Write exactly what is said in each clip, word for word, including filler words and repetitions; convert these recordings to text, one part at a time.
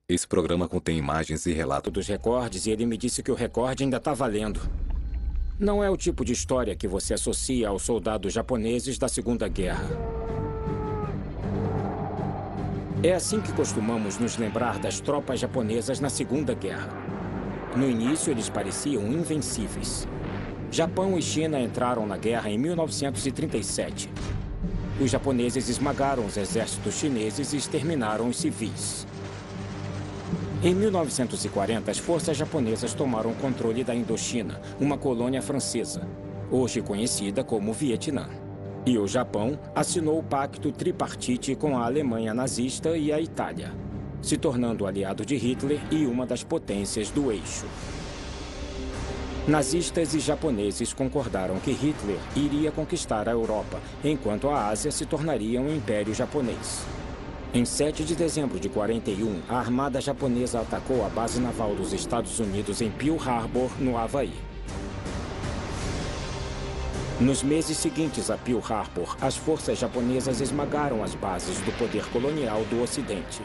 Esse programa contém imagens e relatos dos recordes e ele me disse que o recorde ainda está valendo. Não é o tipo de história que você associa aos soldados japoneses da Segunda Guerra. É assim que costumamos nos lembrar das tropas japonesas na Segunda Guerra. No início, eles pareciam invencíveis. Japão e China entraram na guerra em mil novecentos e trinta e sete. Os japoneses esmagaram os exércitos chineses e exterminaram os civis. Em mil novecentos e quarenta, as forças japonesas tomaram o controle da Indochina, uma colônia francesa, hoje conhecida como Vietnã. E o Japão assinou o pacto tripartite com a Alemanha nazista e a Itália, se tornando aliado de Hitler e uma das potências do eixo. Nazistas e japoneses concordaram que Hitler iria conquistar a Europa, enquanto a Ásia se tornaria um império japonês. Em sete de dezembro de quarenta e um, a armada japonesa atacou a base naval dos Estados Unidos em Pearl Harbor, no Havaí. Nos meses seguintes a Pearl Harbor, as forças japonesas esmagaram as bases do poder colonial do Ocidente.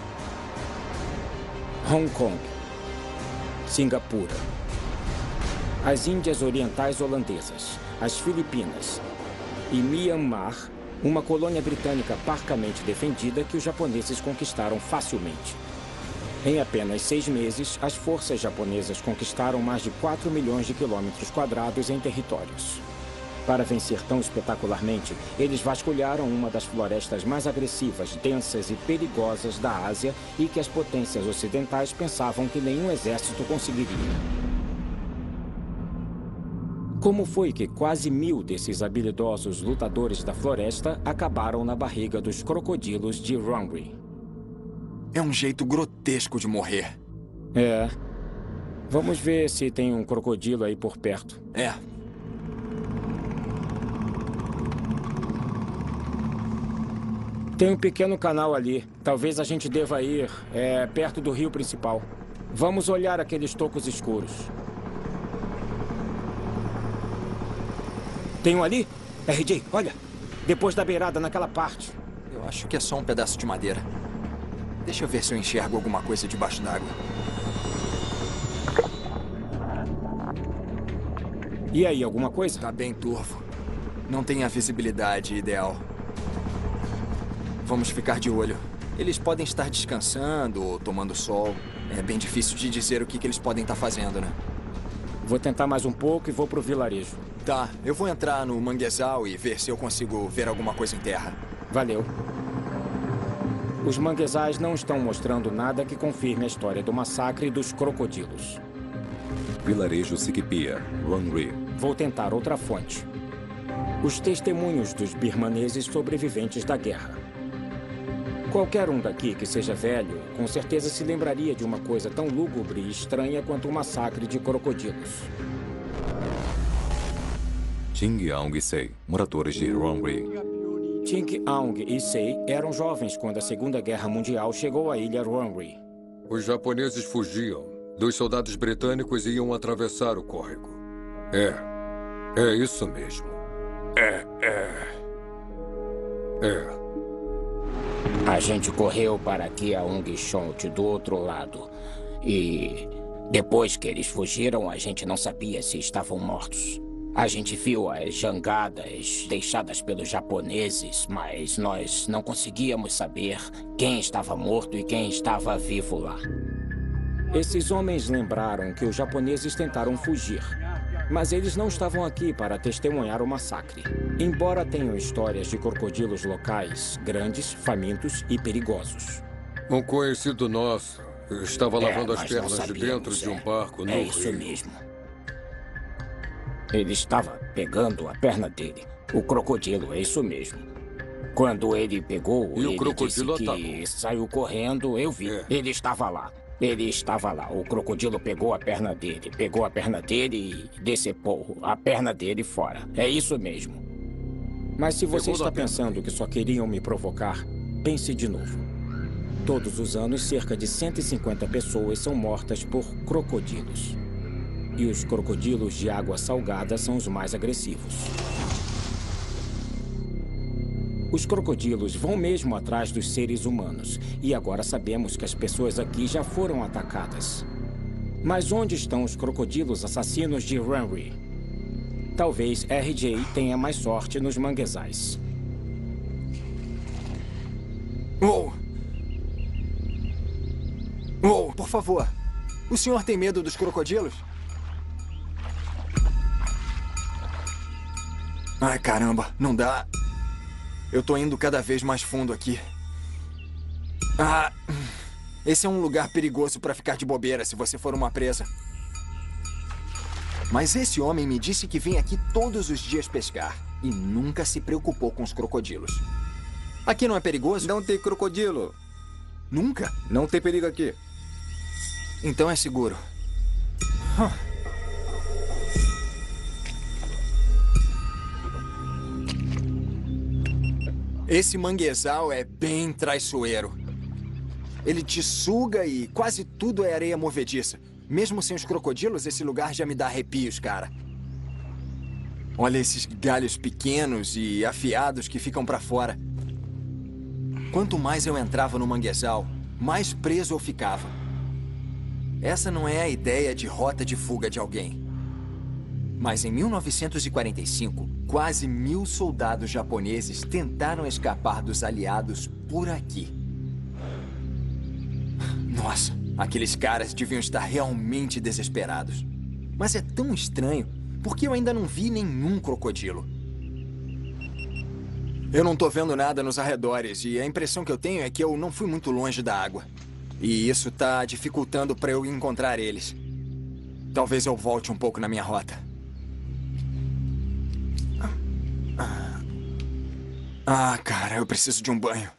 Hong Kong, Singapura, as Índias Orientais Holandesas, as Filipinas e Myanmar, uma colônia britânica parcamente defendida que os japoneses conquistaram facilmente. Em apenas seis meses, as forças japonesas conquistaram mais de quatro milhões de quilômetros quadrados em territórios. Para vencer tão espetacularmente, eles vasculharam uma das florestas mais agressivas, densas e perigosas da Ásia e que as potências ocidentais pensavam que nenhum exército conseguiria. Como foi que quase mil desses habilidosos lutadores da floresta acabaram na barriga dos crocodilos de Rungri? É um jeito grotesco de morrer. É. Vamos ver se tem um crocodilo aí por perto. É. Tem um pequeno canal ali. Talvez a gente deva ir, é, perto do rio principal. Vamos olhar aqueles tocos escuros. Tem um ali? R J, olha. Depois da beirada, naquela parte. Eu acho que é só um pedaço de madeira. Deixa eu ver se eu enxergo alguma coisa debaixo d'água. E aí, alguma coisa? Tá bem turvo. Não tem a visibilidade ideal. Vamos ficar de olho. Eles podem estar descansando ou tomando sol. É bem difícil de dizer o que, que eles podem estar fazendo, né? Vou tentar mais um pouco e vou pro vilarejo. Tá, eu vou entrar no manguezal e ver se eu consigo ver alguma coisa em terra. Valeu. Os manguezais não estão mostrando nada que confirme a história do massacre dos crocodilos. Vilarejo Siquipia, Rungri. Vou tentar outra fonte. Os testemunhos dos birmaneses sobreviventes da guerra. Qualquer um daqui que seja velho, com certeza se lembraria de uma coisa tão lúgubre e estranha quanto o massacre de crocodilos. Ting Aung Sei, moradores de Rungri. Ting Aung e Sei eram jovens quando a Segunda Guerra Mundial chegou à ilha Rungri. Os japoneses fugiam. Dos soldados britânicos iam atravessar o córrego. É, é isso mesmo. É, é... É... A gente correu para Kyaung Chont do outro lado. E depois que eles fugiram, a gente não sabia se estavam mortos. A gente viu as jangadas deixadas pelos japoneses, mas nós não conseguíamos saber quem estava morto e quem estava vivo lá. Esses homens lembraram que os japoneses tentaram fugir, mas eles não estavam aqui para testemunhar o massacre. Embora tenham histórias de crocodilos locais, grandes, famintos e perigosos. Um conhecido nosso estava lavando É, as nós não pernas de sabíamos, dentro de um é. barco no É isso rio. mesmo. Ele estava pegando a perna dele. O crocodilo, é isso mesmo. Quando ele pegou, E o ele crocodilo disse que atacou. saiu correndo, eu vi. É. Ele estava lá. Ele estava lá. O crocodilo pegou a perna dele. Pegou a perna dele e decepou a perna dele fora. É isso mesmo. Mas se você Pegou da está perna pensando dele. que só queriam me provocar, pense de novo. Todos os anos, cerca de cento e cinquenta pessoas são mortas por crocodilos. E os crocodilos de água salgada são os mais agressivos. Os crocodilos vão mesmo atrás dos seres humanos. E agora sabemos que as pessoas aqui já foram atacadas. Mas onde estão os crocodilos assassinos de Runry? Talvez R J tenha mais sorte nos manguezais. Uou! Uou, por favor. O senhor tem medo dos crocodilos? Ai, caramba, não dá. Eu tô indo cada vez mais fundo aqui. Ah, esse é um lugar perigoso pra ficar de bobeira se você for uma presa. Mas esse homem me disse que vem aqui todos os dias pescar e nunca se preocupou com os crocodilos. Aqui não é perigoso? Não tem crocodilo. Nunca? Não tem perigo aqui. Então é seguro. Huh. Esse manguezal é bem traiçoeiro. Ele te suga e quase tudo é areia movediça. Mesmo sem os crocodilos, esse lugar já me dá arrepios, cara. Olha esses galhos pequenos e afiados que ficam pra fora. Quanto mais eu entrava no manguezal, mais preso eu ficava. Essa não é a ideia de rota de fuga de alguém. Mas em mil novecentos e quarenta e cinco, quase mil soldados japoneses tentaram escapar dos aliados por aqui. Nossa, aqueles caras deviam estar realmente desesperados. Mas é tão estranho, porque eu ainda não vi nenhum crocodilo. Eu não tô vendo nada nos arredores e a impressão que eu tenho é que eu não fui muito longe da água. E isso tá dificultando para eu encontrar eles. Talvez eu volte um pouco na minha rota. Ah, cara, eu preciso de um banho.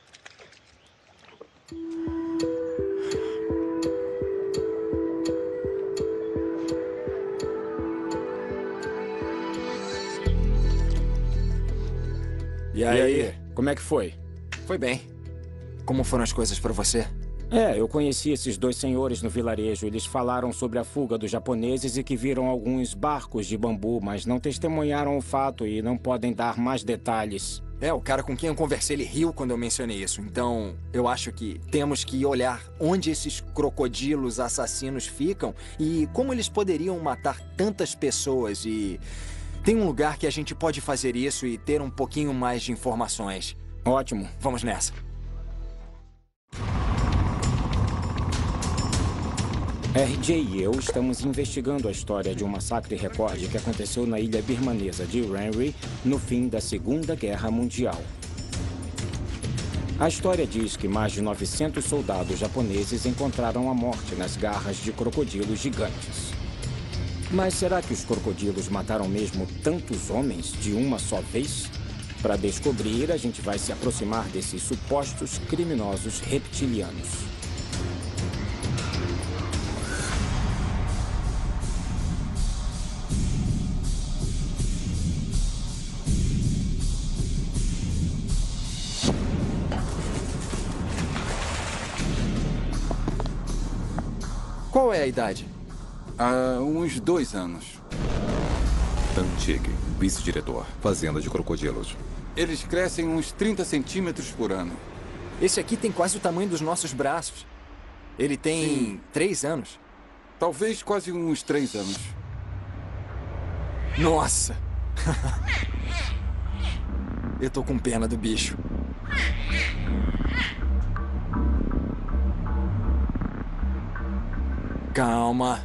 E aí, e aí, como é que foi? Foi bem. Como foram as coisas para você? É, eu conheci esses dois senhores no vilarejo. Eles falaram sobre a fuga dos japoneses e que viram alguns barcos de bambu, mas não testemunharam o fato e não podem dar mais detalhes. É, o cara com quem eu conversei, ele riu quando eu mencionei isso. Então, eu acho que temos que olhar onde esses crocodilos assassinos ficam e como eles poderiam matar tantas pessoas. E tem um lugar que a gente pode fazer isso e ter um pouquinho mais de informações. Ótimo. Vamos nessa. R J e eu estamos investigando a história de um massacre recorde que aconteceu na ilha birmanesa de Runry no fim da Segunda Guerra Mundial. A história diz que mais de novecentos soldados japoneses encontraram a morte nas garras de crocodilos gigantes. Mas será que os crocodilos mataram mesmo tantos homens de uma só vez? Para descobrir, a gente vai se aproximar desses supostos criminosos reptilianos. Qual é a idade? Há uns dois anos. Tantig, vice-diretor, Fazenda de Crocodilos. Eles crescem uns trinta centímetros por ano. Esse aqui tem quase o tamanho dos nossos braços. Ele tem Sim. três anos. Talvez quase uns três anos. Nossa! Eu tô com pena do bicho. Calma.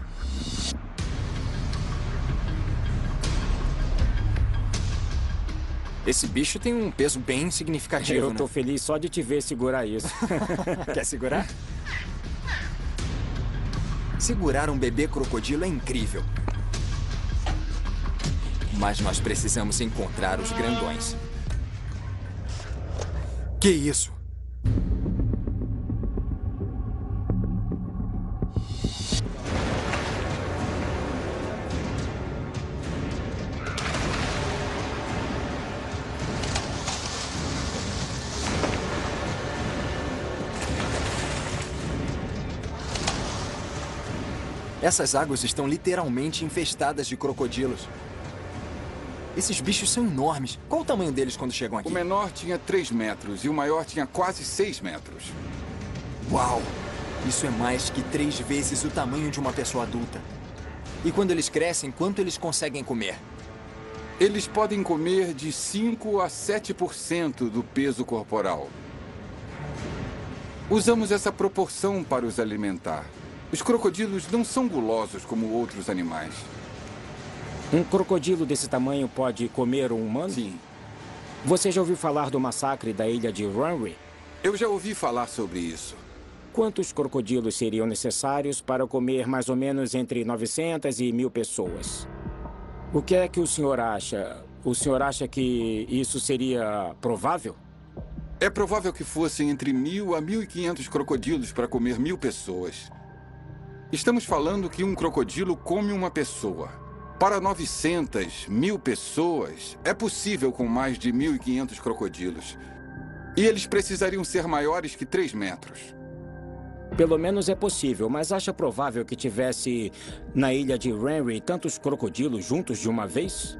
Esse bicho tem um peso bem significativo, Eu tô né? feliz só de te ver segurar isso. Quer segurar? Segurar um bebê crocodilo é incrível. Mas nós precisamos encontrar os grandões. Que isso? Essas águas estão literalmente infestadas de crocodilos. Esses bichos são enormes. Qual o tamanho deles quando chegam aqui? O menor tinha três metros e o maior tinha quase seis metros. Uau! Isso é mais que três vezes o tamanho de uma pessoa adulta. E quando eles crescem, quanto eles conseguem comer? Eles podem comer de cinco a sete por cento do peso corporal. Usamos essa proporção para os alimentar. Os crocodilos não são gulosos como outros animais. Um crocodilo desse tamanho pode comer um humano? Sim. Você já ouviu falar do massacre da ilha de Runry? Eu já ouvi falar sobre isso. Quantos crocodilos seriam necessários para comer mais ou menos entre novecentas e mil pessoas? O que é que o senhor acha? O senhor acha que isso seria provável? É provável que fossem entre mil a mil e quinhentos crocodilos para comer mil pessoas. Estamos falando que um crocodilo come uma pessoa. Para novecentas, mil pessoas, é possível com mais de mil e quinhentos crocodilos. E eles precisariam ser maiores que três metros. Pelo menos é possível, mas acha provável que tivesse na ilha de Runry tantos crocodilos juntos de uma vez?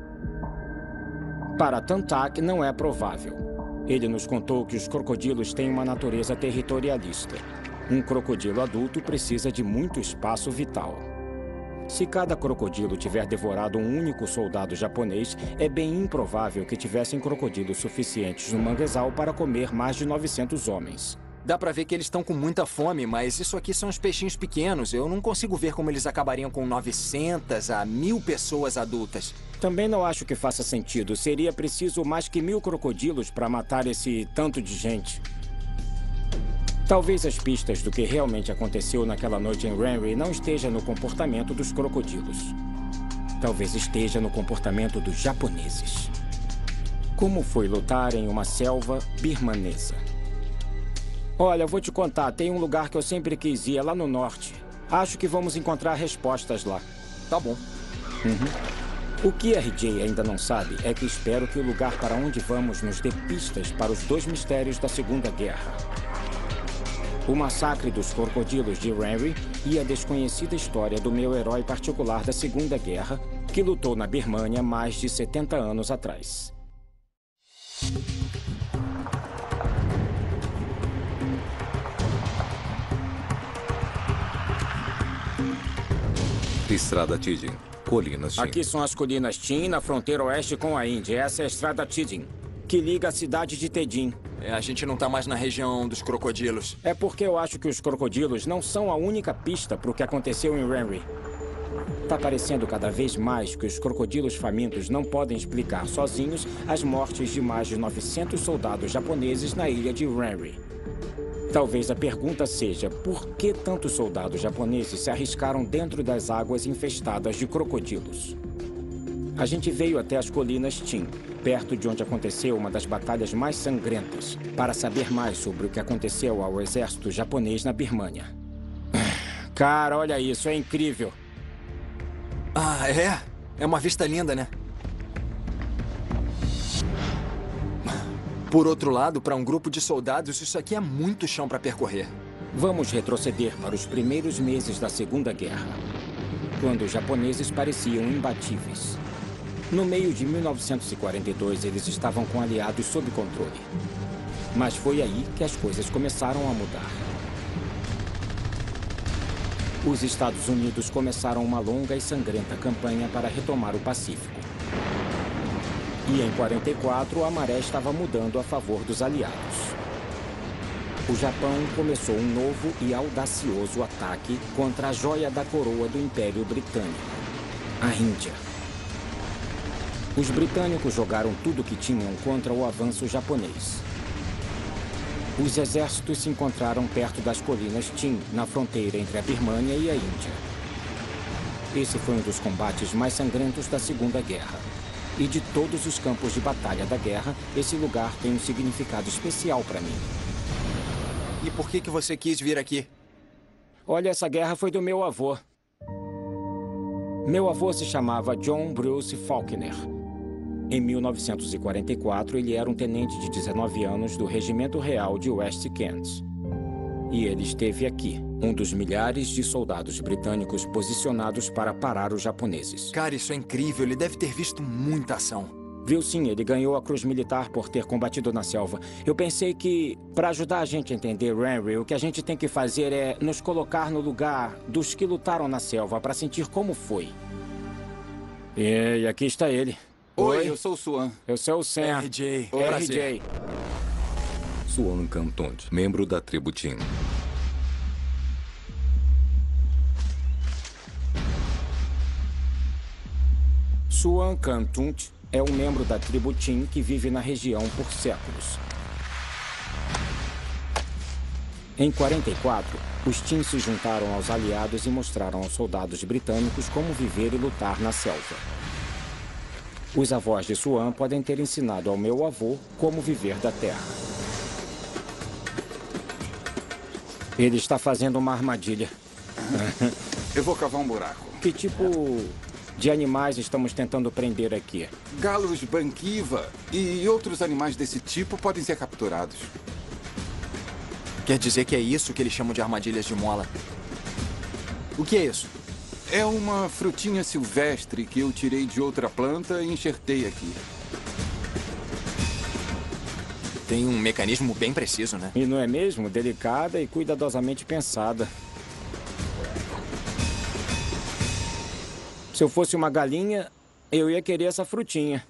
Para Tantak, não é provável. Ele nos contou que os crocodilos têm uma natureza territorialista. Um crocodilo adulto precisa de muito espaço vital. Se cada crocodilo tiver devorado um único soldado japonês, é bem improvável que tivessem crocodilos suficientes no manguezal para comer mais de novecentos homens. Dá pra ver que eles estão com muita fome, mas isso aqui são uns peixinhos pequenos. Eu não consigo ver como eles acabariam com novecentas a mil pessoas adultas. Também não acho que faça sentido. Seria preciso mais que mil crocodilos para matar esse tanto de gente. Talvez as pistas do que realmente aconteceu naquela noite em Runry não esteja no comportamento dos crocodilos. Talvez esteja no comportamento dos japoneses. Como foi lutar em uma selva birmanesa? Olha, vou te contar, tem um lugar que eu sempre quis ir, é lá no norte. Acho que vamos encontrar respostas lá. Tá bom. Uhum. O que R J ainda não sabe é que espero que o lugar para onde vamos nos dê pistas para os dois mistérios da Segunda Guerra. O massacre dos crocodilos de Runry e a desconhecida história do meu herói particular da Segunda Guerra, que lutou na Birmânia mais de setenta anos atrás. Estrada Tidin, Colinas Tin. Aqui são as colinas Tin, na fronteira oeste com a Índia. Essa é a estrada Tidin, que liga a cidade de Tedim. É, a gente não tá mais na região dos crocodilos. É porque eu acho que os crocodilos não são a única pista para o que aconteceu em Runry. Tá parecendo cada vez mais que os crocodilos famintos não podem explicar sozinhos as mortes de mais de novecentos soldados japoneses na ilha de Runry. Talvez a pergunta seja por que tantos soldados japoneses se arriscaram dentro das águas infestadas de crocodilos. A gente veio até as colinas Tin, perto de onde aconteceu uma das batalhas mais sangrentas, para saber mais sobre o que aconteceu ao exército japonês na Birmânia. Cara, olha isso, é incrível. Ah, é? É uma vista linda, né? Por outro lado, para um grupo de soldados, isso aqui é muito chão para percorrer. Vamos retroceder para os primeiros meses da Segunda Guerra, quando os japoneses pareciam imbatíveis. No meio de mil novecentos e quarenta e dois, eles estavam com aliados sob controle. Mas foi aí que as coisas começaram a mudar. Os Estados Unidos começaram uma longa e sangrenta campanha para retomar o Pacífico. E em quarenta e quatro, a maré estava mudando a favor dos aliados. O Japão começou um novo e audacioso ataque contra a joia da coroa do Império Britânico, a Índia. Os britânicos jogaram tudo o que tinham contra o avanço japonês. Os exércitos se encontraram perto das colinas Tin, na fronteira entre a Birmânia e a Índia. Esse foi um dos combates mais sangrentos da Segunda Guerra. E de todos os campos de batalha da guerra, esse lugar tem um significado especial para mim. E por que que você quis vir aqui? Olha, essa guerra foi do meu avô. Meu avô se chamava John Bruce Faulkner. Em mil novecentos e quarenta e quatro, ele era um tenente de dezenove anos do Regimento Real de West Kent. E ele esteve aqui, um dos milhares de soldados britânicos posicionados para parar os japoneses. Cara, isso é incrível. Ele deve ter visto muita ação. Viu sim, ele ganhou a Cruz Militar por ter combatido na selva. Eu pensei que, para ajudar a gente a entender Renry, o que a gente tem que fazer é nos colocar no lugar dos que lutaram na selva para sentir como foi. E aqui está ele. Oi, Oi. eu sou o Suan. Eu sou o Sam. R J. Oi, R Prazer. J. Suan Cantunt, membro da tribo Tin. Suan Cantunt é um membro da tribo Tin que vive na região por séculos. Em quarenta e quatro, os Tin se juntaram aos aliados e mostraram aos soldados britânicos como viver e lutar na selva. Os avós de Suan podem ter ensinado ao meu avô como viver da terra. Ele está fazendo uma armadilha. Eu vou cavar um buraco. Que tipo de animais estamos tentando prender aqui? Galos banquiva e outros animais desse tipo podem ser capturados. Quer dizer que é isso que eles chamam de armadilhas de mola? O que é isso? É uma frutinha silvestre que eu tirei de outra planta e enxertei aqui. Tem um mecanismo bem preciso, né? E não é mesmo? Delicada e cuidadosamente pensada. Se eu fosse uma galinha, eu ia querer essa frutinha.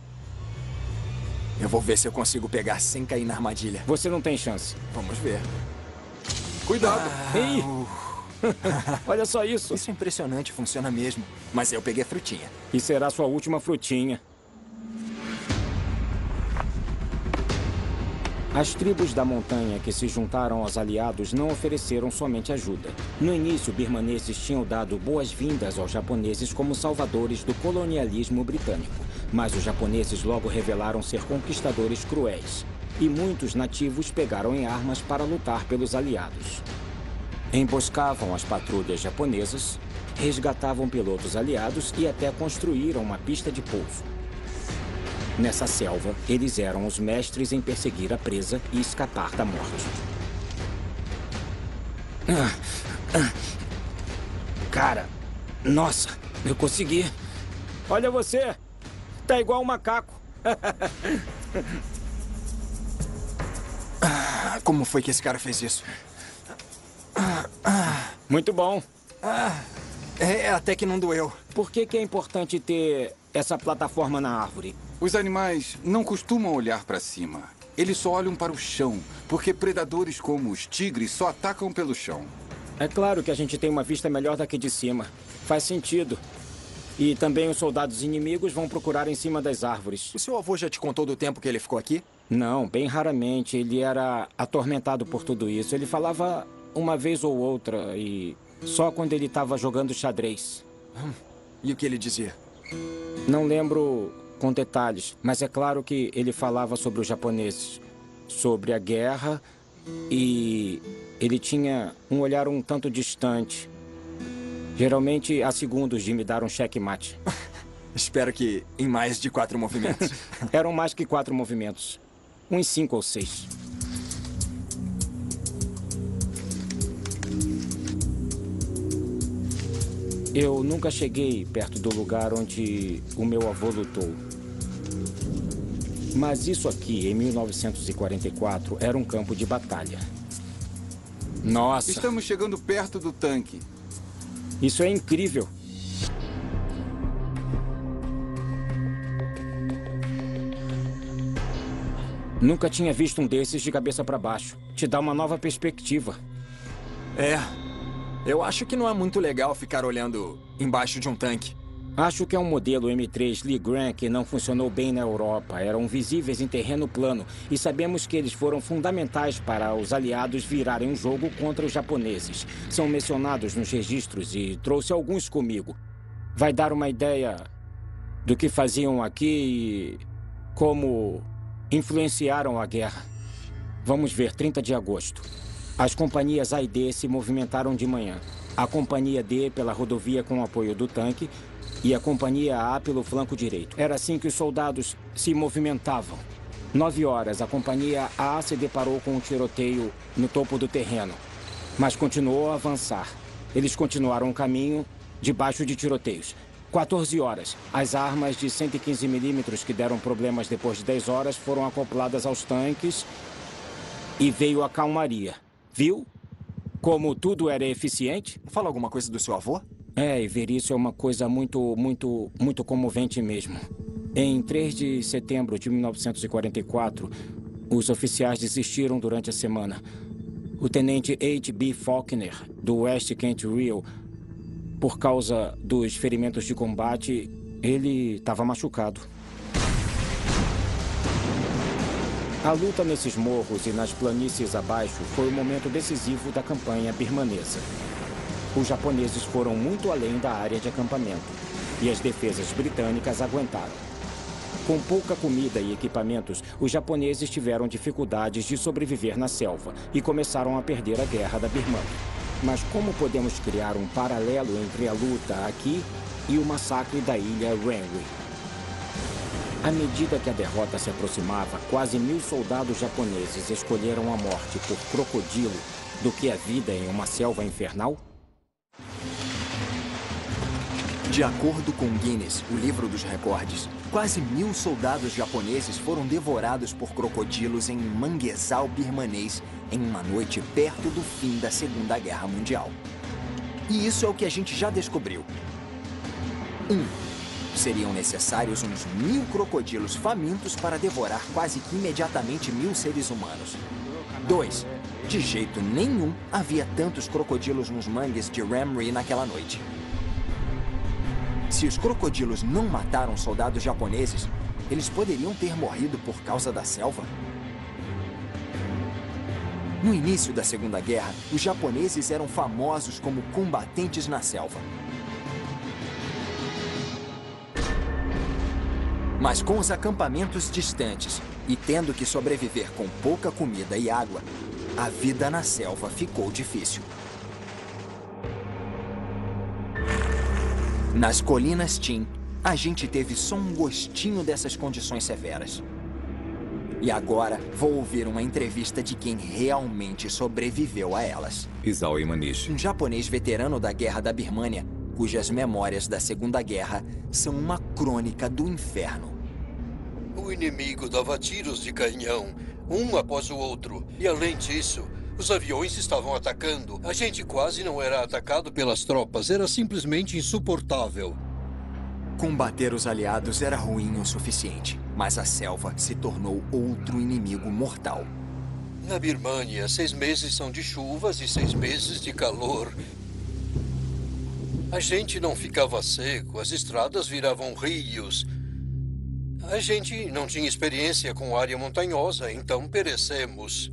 Eu vou ver se eu consigo pegar sem cair na armadilha. Você não tem chance. Vamos ver. Cuidado! Ei! Olha só isso. Isso é impressionante, funciona mesmo. Mas eu peguei a frutinha. E será sua última frutinha. As tribos da montanha que se juntaram aos aliados não ofereceram somente ajuda. No início, birmaneses tinham dado boas-vindas aos japoneses como salvadores do colonialismo britânico. Mas os japoneses logo revelaram ser conquistadores cruéis. E muitos nativos pegaram em armas para lutar pelos aliados. Emboscavam as patrulhas japonesas, resgatavam pilotos aliados e até construíram uma pista de pouso. Nessa selva, eles eram os mestres em perseguir a presa e escapar da morte. Cara, nossa, eu consegui. Olha você, tá igual um macaco. Como foi que esse cara fez isso? Muito bom. É, até que não doeu. Por que que é importante ter essa plataforma na árvore? Os animais não costumam olhar para cima. Eles só olham para o chão, porque predadores como os tigres só atacam pelo chão. É claro que a gente tem uma vista melhor daqui de cima. Faz sentido. E também os soldados inimigos vão procurar em cima das árvores. O seu avô já te contou do tempo que ele ficou aqui? Não, bem raramente. Ele era atormentado por tudo isso. Ele falava uma vez ou outra e só quando ele estava jogando xadrez. E o que ele dizia? Não lembro com detalhes, mas é claro que ele falava sobre os japoneses, sobre a guerra e ele tinha um olhar um tanto distante. Geralmente há segundos de me dar um checkmate. Espero que em mais de quatro movimentos. Eram mais que quatro movimentos. Uns cinco ou seis. Eu nunca cheguei perto do lugar onde o meu avô lutou. Mas isso aqui, em mil novecentos e quarenta e quatro, era um campo de batalha. Nossa, Estamos chegando perto do tanque. isso é incrível. Nunca tinha visto um desses de cabeça para baixo. Te dá uma nova perspectiva. É. Eu acho que não é muito legal ficar olhando embaixo de um tanque. Acho que é um modelo M três Lee Grant que não funcionou bem na Europa. Eram visíveis em terreno plano e sabemos que eles foram fundamentais para os aliados virarem um jogo contra os japoneses. São mencionados nos registros e trouxe alguns comigo. Vai dar uma ideia do que faziam aqui e como influenciaram a guerra. Vamos ver, trinta de agosto. As companhias A e D se movimentaram de manhã. A companhia D pela rodovia com apoio do tanque e a companhia A pelo flanco direito. Era assim que os soldados se movimentavam. Nove horas, a companhia A se deparou com um tiroteio no topo do terreno, mas continuou a avançar. Eles continuaram o caminho debaixo de tiroteios. quatorze horas. As armas de cento e quinze milímetros que deram problemas depois de dez horas foram acopladas aos tanques e veio a calmaria. Viu? Como tudo era eficiente? Fala alguma coisa do seu avô? É, e ver isso é uma coisa muito, muito, muito comovente mesmo. Em três de setembro de mil novecentos e quarenta e quatro, os oficiais desistiram durante a semana. O tenente H B Faulkner, do West Kent Rio, por causa dos ferimentos de combate, ele estava machucado. A luta nesses morros e nas planícies abaixo foi o momento decisivo da campanha birmanesa. Os japoneses foram muito além da área de acampamento e as defesas britânicas aguentaram. Com pouca comida e equipamentos, os japoneses tiveram dificuldades de sobreviver na selva e começaram a perder a guerra da Birmânia. Mas como podemos criar um paralelo entre a luta aqui e o massacre da ilha Renwi? À medida que a derrota se aproximava, quase mil soldados japoneses escolheram a morte por crocodilo do que a vida em uma selva infernal? De acordo com Guinness, o livro dos recordes, quase mil soldados japoneses foram devorados por crocodilos em um manguezal birmanês em uma noite perto do fim da Segunda Guerra Mundial. E isso é o que a gente já descobriu. Um, seriam necessários uns mil crocodilos famintos para devorar quase que imediatamente mil seres humanos. Dois, de jeito nenhum havia tantos crocodilos nos mangues de Renwi naquela noite. Se os crocodilos não mataram soldados japoneses, eles poderiam ter morrido por causa da selva? No início da Segunda Guerra, os japoneses eram famosos como combatentes na selva. Mas com os acampamentos distantes e tendo que sobreviver com pouca comida e água, a vida na selva ficou difícil. Nas colinas Tin, a gente teve só um gostinho dessas condições severas. E agora vou ouvir uma entrevista de quem realmente sobreviveu a elas. Isao Imanishi. Um japonês veterano da Guerra da Birmânia, cujas memórias da Segunda Guerra são uma crônica do inferno. O inimigo dava tiros de canhão, um após o outro. E além disso, os aviões estavam atacando. A gente quase não era atacado pelas tropas. Era simplesmente insuportável. Combater os aliados era ruim o suficiente, mas a selva se tornou outro inimigo mortal. Na Birmânia, seis meses são de chuvas e seis meses de calor. A gente não ficava seco, as estradas viravam rios. A gente não tinha experiência com área montanhosa, então perecemos.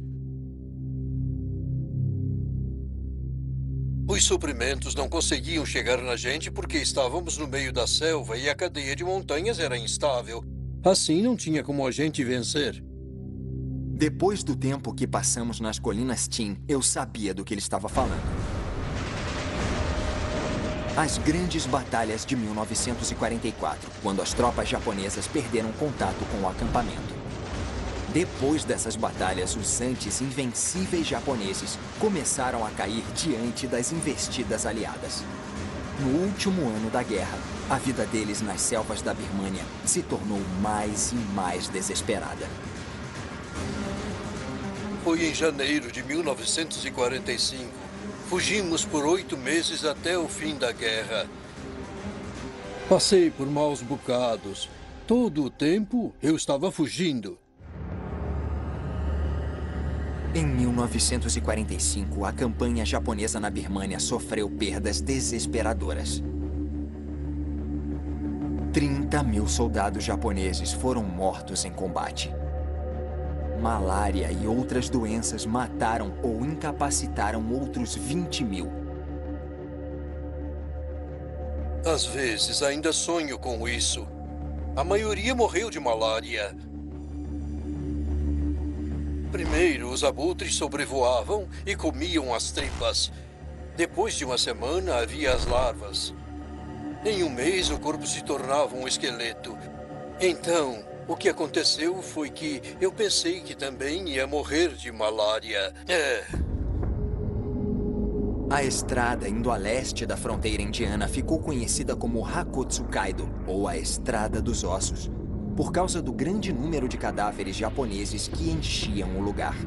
Os suprimentos não conseguiam chegar na gente porque estávamos no meio da selva e a cadeia de montanhas era instável. Assim não tinha como a gente vencer. Depois do tempo que passamos nas colinas Tin, eu sabia do que ele estava falando. As grandes batalhas de mil novecentos e quarenta e quatro, quando as tropas japonesas perderam contato com o acampamento. Depois dessas batalhas, os antes invencíveis japoneses começaram a cair diante das investidas aliadas. No último ano da guerra, a vida deles nas selvas da Birmânia se tornou mais e mais desesperada. Foi em janeiro de mil novecentos e quarenta e cinco. Fugimos por oito meses até o fim da guerra. Passei por maus bocados. Todo o tempo eu estava fugindo. Em mil novecentos e quarenta e cinco, a campanha japonesa na Birmânia sofreu perdas desesperadoras. trinta mil soldados japoneses foram mortos em combate. Malária e outras doenças mataram ou incapacitaram outros vinte mil. Às vezes ainda sonho com isso. A maioria morreu de malária. Primeiro, os abutres sobrevoavam e comiam as tripas. Depois de uma semana, havia as larvas. Em um mês, o corpo se tornava um esqueleto. Então, o que aconteceu foi que eu pensei que também ia morrer de malária. É. A estrada indo a leste da fronteira indiana ficou conhecida como Hakotsukaido, ou a Estrada dos Ossos, por causa do grande número de cadáveres japoneses que enchiam o lugar.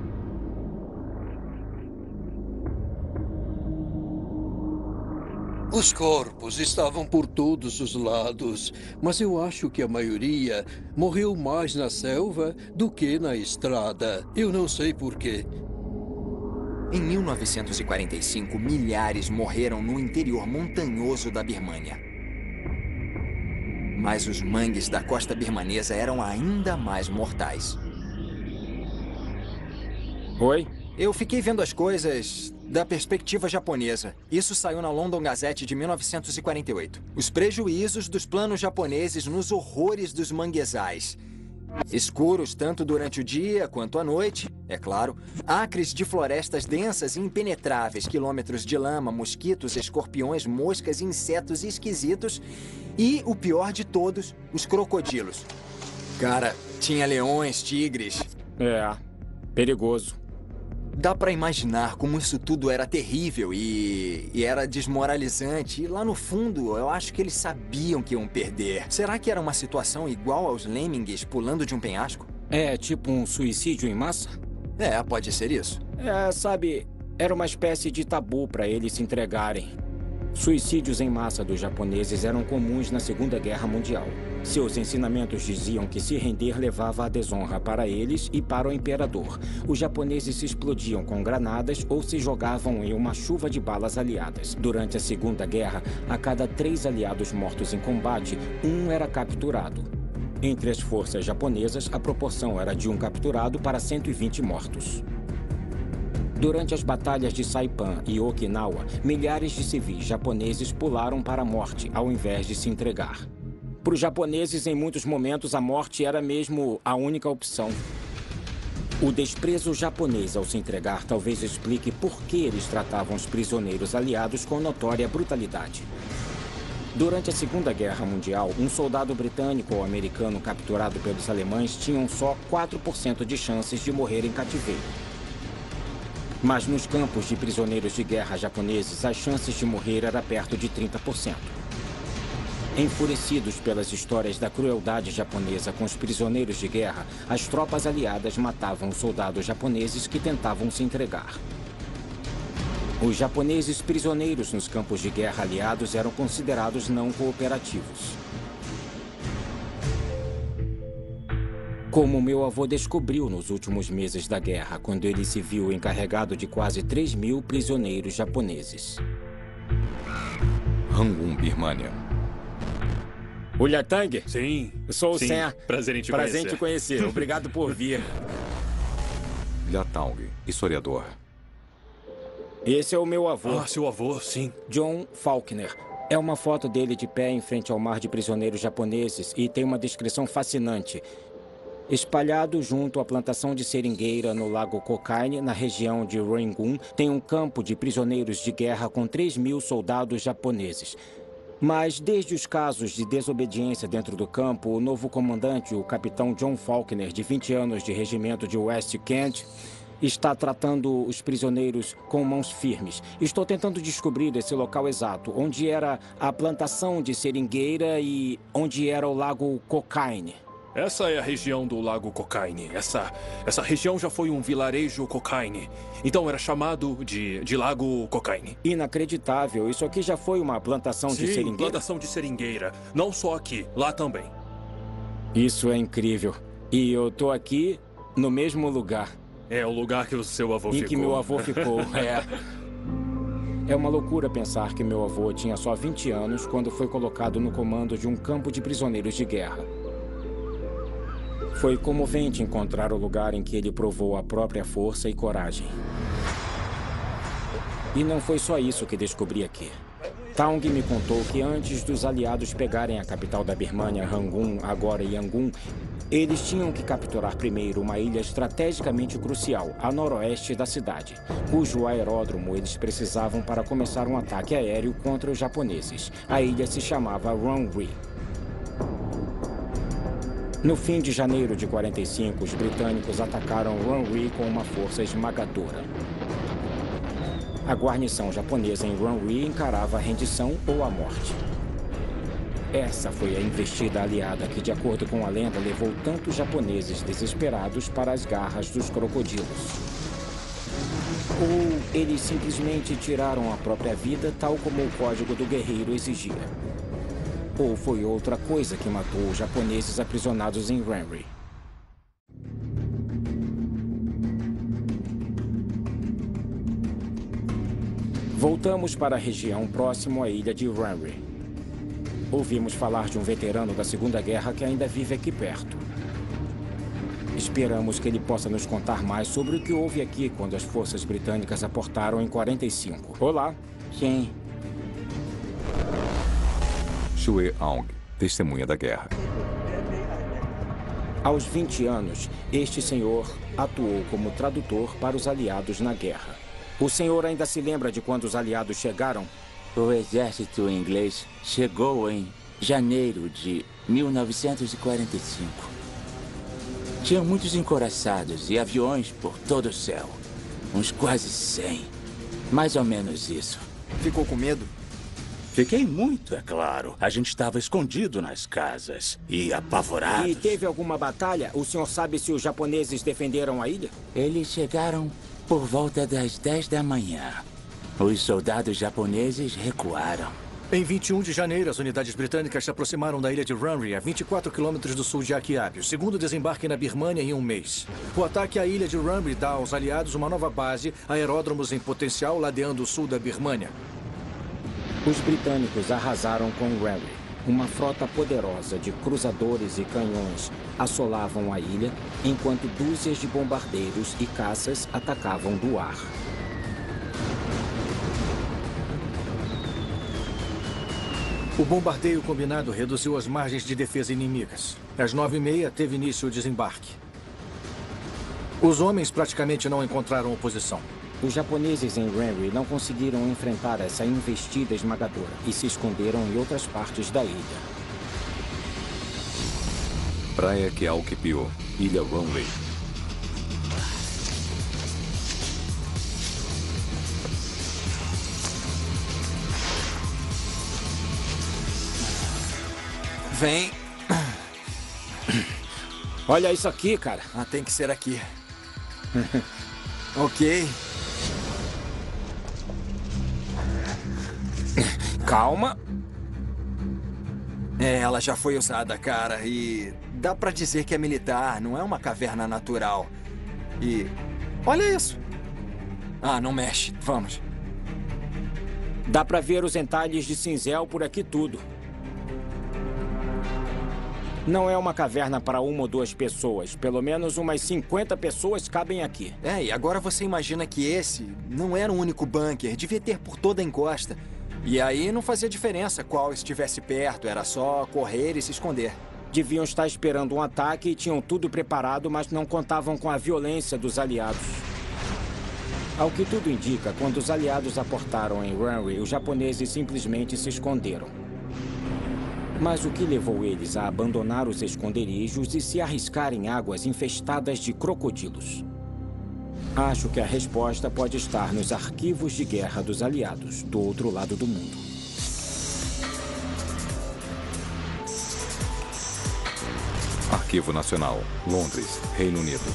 Os corpos estavam por todos os lados, mas eu acho que a maioria morreu mais na selva do que na estrada. Eu não sei por quê. Em mil novecentos e quarenta e cinco, milhares morreram no interior montanhoso da Birmânia. Mas os mangues da costa birmanesa eram ainda mais mortais. Oi? Eu fiquei vendo as coisas da perspectiva japonesa. Isso saiu na London Gazette de mil novecentos e quarenta e oito. Os prejuízos dos planos japoneses nos horrores dos manguezais. Escuros tanto durante o dia quanto à noite, é claro. Acres de florestas densas e impenetráveis, quilômetros de lama, mosquitos, escorpiões, moscas, insetos esquisitos. E, o pior de todos, os crocodilos. Cara, tinha leões, tigres. É, perigoso. Dá pra imaginar como isso tudo era terrível e, e era desmoralizante. E lá no fundo, eu acho que eles sabiam que iam perder. Será que era uma situação igual aos lemmings pulando de um penhasco? É tipo um suicídio em massa? É, pode ser isso. É, sabe, era uma espécie de tabu para eles se entregarem. Suicídios em massa dos japoneses eram comuns na Segunda Guerra Mundial. Seus ensinamentos diziam que se render levava a desonra para eles e para o imperador. Os japoneses se explodiam com granadas ou se jogavam em uma chuva de balas aliadas. Durante a Segunda Guerra, a cada três aliados mortos em combate, um era capturado. Entre as forças japonesas, a proporção era de um capturado para cento e vinte mortos. Durante as batalhas de Saipan e Okinawa, milhares de civis japoneses pularam para a morte ao invés de se entregar. Para os japoneses, em muitos momentos, a morte era mesmo a única opção. O desprezo japonês ao se entregar talvez explique por que eles tratavam os prisioneiros aliados com notória brutalidade. Durante a Segunda Guerra Mundial, um soldado britânico ou americano capturado pelos alemães tinha só quatro por cento de chances de morrer em cativeiro. Mas nos campos de prisioneiros de guerra japoneses, as chances de morrer eram perto de trinta por cento. Enfurecidos pelas histórias da crueldade japonesa com os prisioneiros de guerra, as tropas aliadas matavam os soldados japoneses que tentavam se entregar. Os japoneses prisioneiros nos campos de guerra aliados eram considerados não cooperativos. Como meu avô descobriu nos últimos meses da guerra, quando ele se viu encarregado de quase três mil prisioneiros japoneses. Rangoon, Birmânia. O Lhatang? Sim. Eu sou o Sim. Sen. Prazer em te Prazer conhecer. em te conhecer. Obrigado por vir. Lhatang, historiador. Esse é o meu avô, Ah, seu avô, sim. John Faulkner. É uma foto dele de pé em frente ao mar de prisioneiros japoneses e tem uma descrição fascinante. Espalhado junto à plantação de seringueira no Lago Kokaine, na região de Rangoon, tem um campo de prisioneiros de guerra com três mil soldados japoneses. Mas desde os casos de desobediência dentro do campo, o novo comandante, o capitão John Faulkner, de vinte anos de regimento de West Kent, está tratando os prisioneiros com mãos firmes. Estou tentando descobrir esse local exato, onde era a plantação de seringueira e onde era o Lago Kokaine. Essa é a região do Lago Kokaine. Essa, essa região já foi um vilarejo Kokaine. Então era chamado de, de Lago Kokaine. Inacreditável. Isso aqui já foi uma plantação de Sim, seringueira? plantação de seringueira. Não só aqui, lá também. Isso é incrível. E eu tô aqui no mesmo lugar É o lugar que o seu avô em ficou. que meu avô ficou. É. É uma loucura pensar que meu avô tinha só vinte anos quando foi colocado no comando de um campo de prisioneiros de guerra. Foi comovente encontrar o lugar em que ele provou a própria força e coragem. E não foi só isso que descobri aqui. Taung me contou que antes dos aliados pegarem a capital da Birmânia, Rangoon, agora Yangon, eles tinham que capturar primeiro uma ilha estrategicamente crucial, a noroeste da cidade, cujo aeródromo eles precisavam para começar um ataque aéreo contra os japoneses. A ilha se chamava Ranri. No fim de janeiro de quarenta e cinco, os britânicos atacaram Ranri com uma força esmagadora. A guarnição japonesa em Ranri encarava a rendição ou a morte. Essa foi a investida aliada que, de acordo com a lenda, levou tantos japoneses desesperados para as garras dos crocodilos. Ou eles simplesmente tiraram a própria vida, tal como o código do guerreiro exigia. Ou foi outra coisa que matou os japoneses aprisionados em Ranri. Voltamos para a região próximo à ilha de Ranri. Ouvimos falar de um veterano da Segunda Guerra que ainda vive aqui perto. Esperamos que ele possa nos contar mais sobre o que houve aqui quando as forças britânicas aportaram em quarenta e cinco. Olá. Quem? Shue Aung, testemunha da guerra. Aos vinte anos, este senhor atuou como tradutor para os aliados na guerra. O senhor ainda se lembra de quando os aliados chegaram? O exército inglês chegou em janeiro de mil novecentos e quarenta e cinco. Tinham muitos encoraçados e aviões por todo o céu. Uns quase cem. Mais ou menos isso. Ficou com medo? Fiquei muito, é claro. A gente estava escondido nas casas e apavorado. E teve alguma batalha? O senhor sabe se os japoneses defenderam a ilha? Eles chegaram por volta das dez da manhã. Os soldados japoneses recuaram. Em vinte e um de janeiro, as unidades britânicas se aproximaram da ilha de Ranri, a vinte e quatro quilômetros do sul de Akihabara, o segundo desembarque na Birmânia em um mês. O ataque à ilha de Ranri dá aos aliados uma nova base, aeródromos em potencial ladeando o sul da Birmânia. Os britânicos arrasaram com Ranri. Uma frota poderosa de cruzadores e canhões assolavam a ilha, enquanto dúzias de bombardeiros e caças atacavam do ar. O bombardeio combinado reduziu as margens de defesa inimigas. Às nove e meia, teve início o desembarque. Os homens praticamente não encontraram oposição. Os japoneses em Ranri não conseguiram enfrentar essa investida esmagadora e se esconderam em outras partes da ilha. Praia Keaukipio, Ilha Ranri. Vem. Olha isso aqui, cara. Ah, tem que ser aqui. Ok. Calma. É, ela já foi usada, cara, e dá pra dizer que é militar, não é uma caverna natural. E olha isso. Ah, não mexe. Vamos. Dá pra ver os entalhes de cinzel por aqui tudo. Não é uma caverna para uma ou duas pessoas. Pelo menos umas cinquenta pessoas cabem aqui. É, e agora você imagina que esse não era um único bunker. Devia ter por toda a encosta. E aí não fazia diferença qual estivesse perto. Era só correr e se esconder. Deviam estar esperando um ataque e tinham tudo preparado, mas não contavam com a violência dos aliados. Ao que tudo indica, quando os aliados aportaram em Ranri, os japoneses simplesmente se esconderam. Mas o que levou eles a abandonar os esconderijos e se arriscar em águas infestadas de crocodilos? Acho que a resposta pode estar nos arquivos de guerra dos aliados, do outro lado do mundo. Arquivo Nacional, Londres, Reino Unido.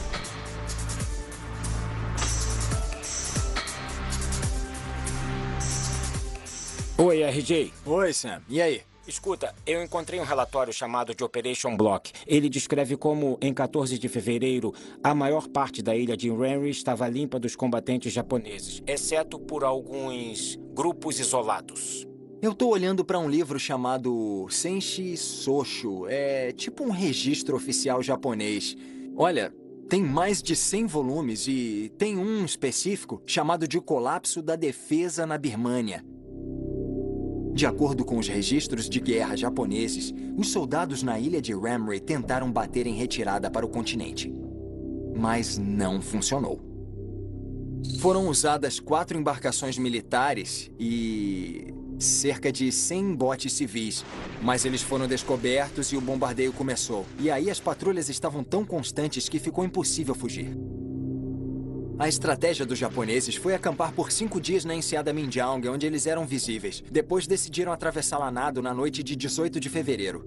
Oi, R J. Oi, Sam. E aí? Escuta, eu encontrei um relatório chamado de Operation Block. Ele descreve como, em quatorze de fevereiro, a maior parte da ilha de Ranri estava limpa dos combatentes japoneses, exceto por alguns grupos isolados. Eu tô olhando para um livro chamado Senshi Soshu. É tipo um registro oficial japonês. Olha, tem mais de cem volumes e tem um específico chamado de O Colapso da Defesa na Birmânia. De acordo com os registros de guerra japoneses, os soldados na ilha de Ranri tentaram bater em retirada para o continente. Mas não funcionou. Foram usadas quatro embarcações militares e cerca de cem botes civis. Mas eles foram descobertos e o bombardeio começou. E aí as patrulhas estavam tão constantes que ficou impossível fugir. A estratégia dos japoneses foi acampar por cinco dias na enseada Minjiang, onde eles eram visíveis. Depois decidiram atravessá-la a nado na noite de dezoito de fevereiro.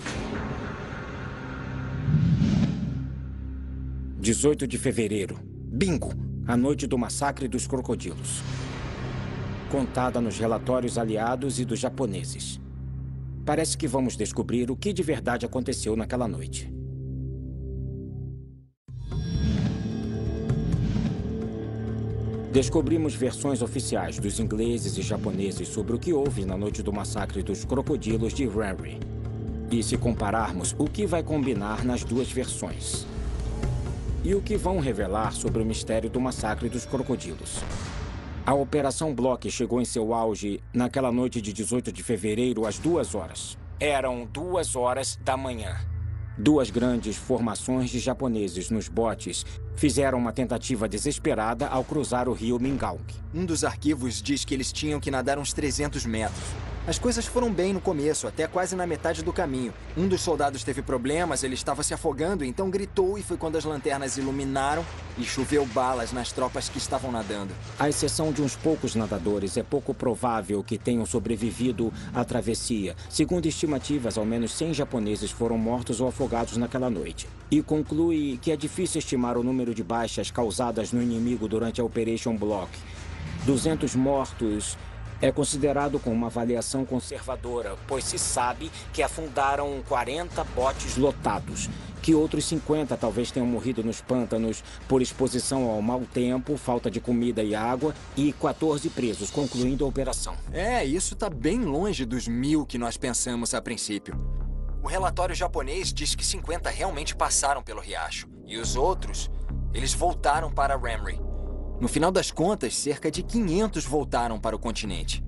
dezoito de fevereiro. Bingo! A noite do massacre dos crocodilos. Contada nos relatórios aliados e dos japoneses. Parece que vamos descobrir o que de verdade aconteceu naquela noite. Descobrimos versões oficiais dos ingleses e japoneses sobre o que houve na noite do massacre dos crocodilos de Ranri. E se compararmos o que vai combinar nas duas versões. E o que vão revelar sobre o mistério do massacre dos crocodilos. A Operação Block chegou em seu auge naquela noite de dezoito de fevereiro às duas horas. Eram duas horas da manhã. Duas grandes formações de japoneses nos botes fizeram uma tentativa desesperada ao cruzar o rio Mingaung. Um dos arquivos diz que eles tinham que nadar uns trezentos metros. As coisas foram bem no começo, até quase na metade do caminho. Um dos soldados teve problemas, ele estava se afogando, então gritou e foi quando as lanternas iluminaram e choveu balas nas tropas que estavam nadando. À exceção de uns poucos nadadores, é pouco provável que tenham sobrevivido à travessia. Segundo estimativas, ao menos cem japoneses foram mortos ou afogados naquela noite. E conclui que é difícil estimar o número de baixas causadas no inimigo durante a Operation Block. duzentos mortos é considerado como uma avaliação conservadora, pois se sabe que afundaram quarenta botes lotados, que outros cinquenta talvez tenham morrido nos pântanos por exposição ao mau tempo, falta de comida e água, e quatorze presos, concluindo a operação. É, isso está bem longe dos mil que nós pensamos a princípio. O relatório japonês diz que cinquenta realmente passaram pelo riacho, e os outros, eles voltaram para Ranri. No final das contas, cerca de quinhentos voltaram para o continente.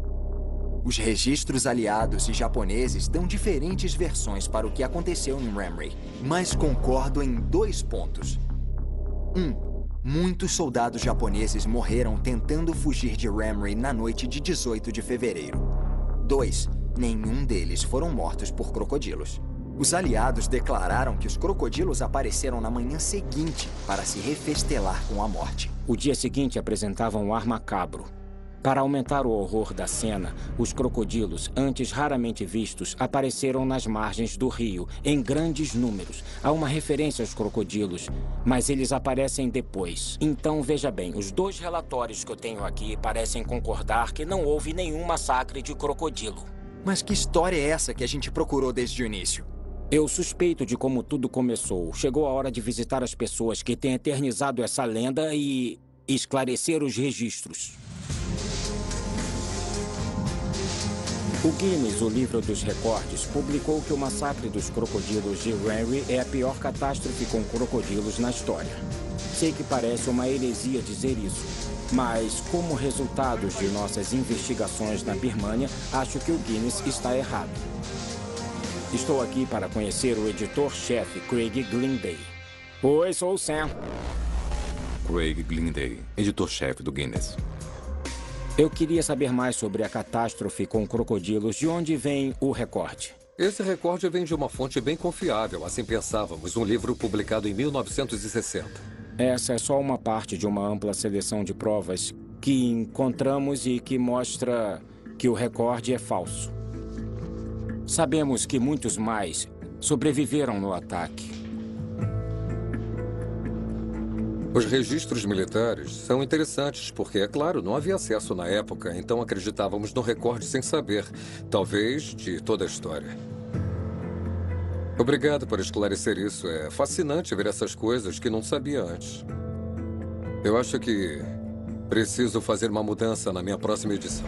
Os registros aliados e japoneses dão diferentes versões para o que aconteceu em Ranri, mas concordo em dois pontos. Um, muitos soldados japoneses morreram tentando fugir de Ranri na noite de dezoito de fevereiro. Dois, nenhum deles foram mortos por crocodilos. Os aliados declararam que os crocodilos apareceram na manhã seguinte para se refestelar com a morte. O dia seguinte apresentava um ar macabro. Para aumentar o horror da cena, os crocodilos, antes raramente vistos, apareceram nas margens do rio, em grandes números. Há uma referência aos crocodilos, mas eles aparecem depois. Então, veja bem, os dois relatórios que eu tenho aqui parecem concordar que não houve nenhum massacre de crocodilo. Mas que história é essa que a gente procurou desde o início? Eu suspeito de como tudo começou. Chegou a hora de visitar as pessoas que têm eternizado essa lenda e esclarecer os registros. O Guinness, o livro dos recordes, publicou que o massacre dos crocodilos de Ranri é a pior catástrofe com crocodilos na história. Sei que parece uma heresia dizer isso, mas como resultados de nossas investigações na Birmânia, acho que o Guinness está errado. Estou aqui para conhecer o editor-chefe, Craig Glinday. Oi, sou o Sam. Craig Glinday, editor-chefe do Guinness. Eu queria saber mais sobre a catástrofe com crocodilos. De onde vem o recorde? Esse recorde vem de uma fonte bem confiável, assim pensávamos, um livro publicado em mil novecentos e sessenta. Essa é só uma parte de uma ampla seleção de provas que encontramos e que mostra que o recorde é falso. Sabemos que muitos mais sobreviveram no ataque. Os registros militares são interessantes porque, é claro, não havia acesso na época, então acreditávamos no recorde sem saber, talvez, de toda a história. Obrigado por esclarecer isso. É fascinante ver essas coisas que não sabia antes. Eu acho que preciso fazer uma mudança na minha próxima edição.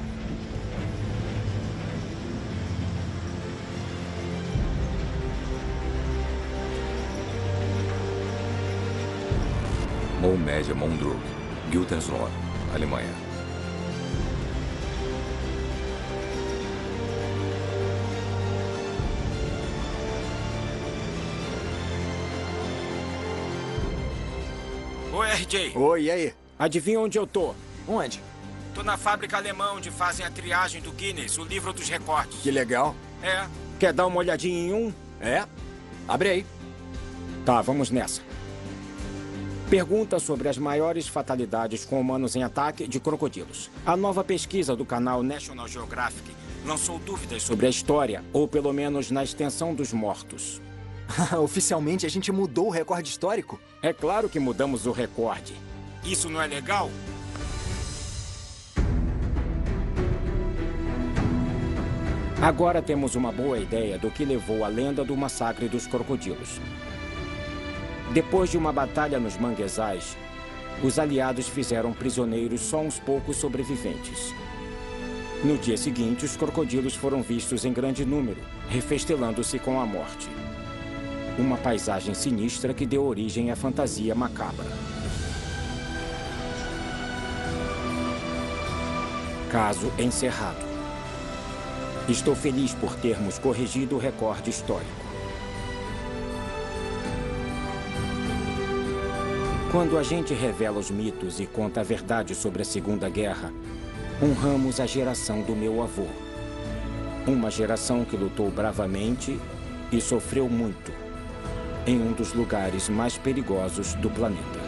Mollmedia Mondrug, Gütersloh, Alemanha. Oi, R J. Oi, e aí? Adivinha onde eu tô? Onde? Tô na fábrica alemã onde fazem a triagem do Guinness, o livro dos recordes. Que legal. É. Quer dar uma olhadinha em um? É? Abre aí. Tá, vamos nessa. Pergunta sobre as maiores fatalidades com humanos em ataque de crocodilos. A nova pesquisa do canal National Geographic lançou dúvidas sobre a história, ou pelo menos na extensão dos mortos. Oficialmente, a gente mudou o recorde histórico? É claro que mudamos o recorde. Isso não é legal? Agora temos uma boa ideia do que levou à lenda do massacre dos crocodilos. Depois de uma batalha nos manguezais, os aliados fizeram prisioneiros só uns poucos sobreviventes. No dia seguinte, os crocodilos foram vistos em grande número, refestelando-se com a morte. Uma paisagem sinistra que deu origem à fantasia macabra. Caso encerrado. Estou feliz por termos corrigido o recorde histórico. Quando a gente revela os mitos e conta a verdade sobre a Segunda Guerra, honramos a geração do meu avô. Uma geração que lutou bravamente e sofreu muito em um dos lugares mais perigosos do planeta.